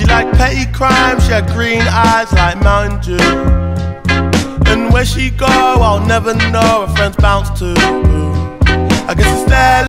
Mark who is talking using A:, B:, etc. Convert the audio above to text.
A: She liked petty crime, she had green eyes like Mountain Dew. And where she go, I'll never know, her friends bounce too. I guess it's there.